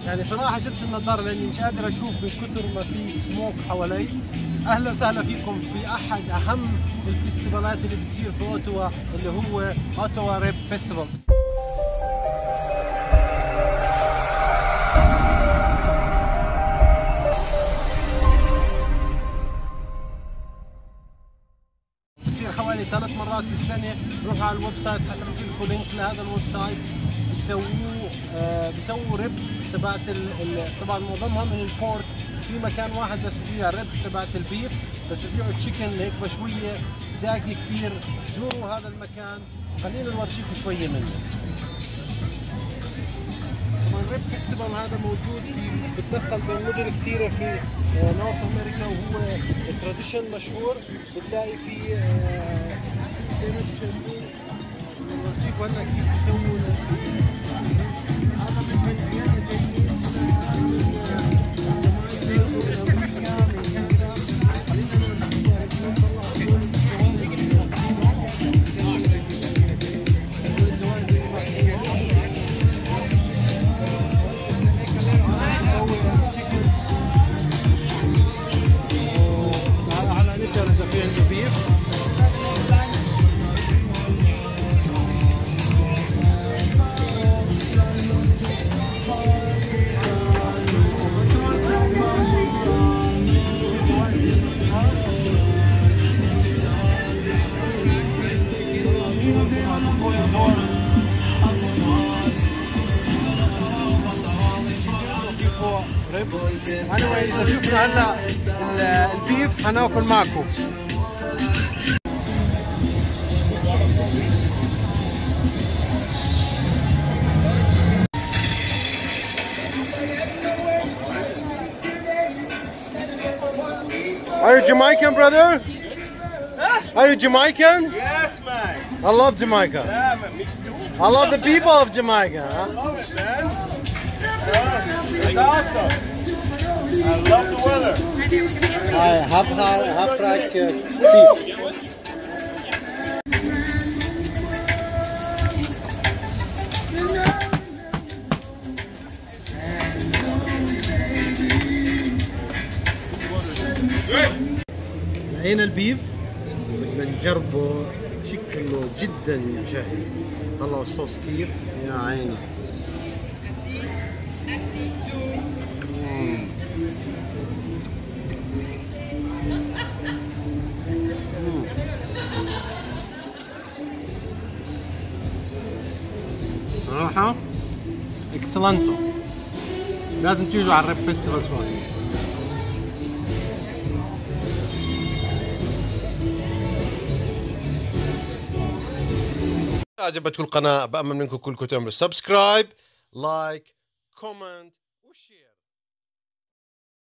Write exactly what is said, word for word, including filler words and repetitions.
يعني صراحة شلت النظارة لأني مش قادر أشوف من كثر ما في سموك حوالي. أهلا وسهلا فيكم في أحد أهم الفستيفالات اللي بتصير في أوتوا، اللي هو أوتوا ريب فيستيفال. بصير حوالي ثلاث مرات بالسنة. روحوا على الويب سايت حتى بجيب لكم لينك لهذا الويب سايت. بيسووه آه بيسووا ريبس تبعت طبعا معظمها من البورك. في مكان واحد بس ببيع ريبس تبعت البيف، بس ببيعوا تشيكن هيك مشوية زاكي كثير. زوروا هذا المكان، خلينا نورجيكم شوية منه. طبعا الريب فيستيفال هذا موجود في بتنقل بين مدن كثيرة في نورث امريكا، وهو تراديشن مشهور. بتلاقي في زي ما انتم شايفين نورجيكم هلا كيف بيسووا هذا من بنزينة جايين أنا إذا شفنا هلا البيف حناكل معكم. Are you Jamaican, brother? Are you Jamaican? Yes, man. I love Jamaica. Yeah, man, me too. I love the people of Jamaica. Huh? I love it, man. Yeah, it's awesome. I love the weather. I have half rack uh, beef. لقينا البيف بدنا نجربه، شكله جدا مشهي. طلعوا الصوص كيف يا عيني. مم. مم. صراحة اكسلنتو. لازم تيجوا على الريب فيستيفال شوي. عجبتكم القناة بأمل منكم كلكم تعملوا سبسكرايب، لايك، كومنت وشير.